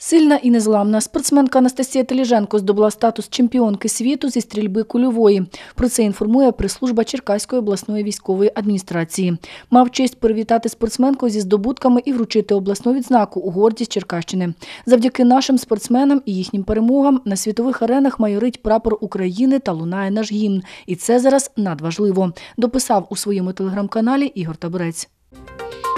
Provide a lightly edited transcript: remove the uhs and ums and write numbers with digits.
Сильна і незламна. Спортсменка Анастасія Теліженко здобула статус чемпіонки світу зі стрільби кульової. Про це інформує прес-служба Черкаської обласної військової адміністрації. Мав честь привітати спортсменку зі здобутками і вручити обласну відзнаку у гордість Черкащини. Завдяки нашим спортсменам і їхнім перемогам на світових аренах майорить прапор України та лунає наш гімн. І це зараз надважливо, дописав у своєму телеграм-каналі Ігор Табурець.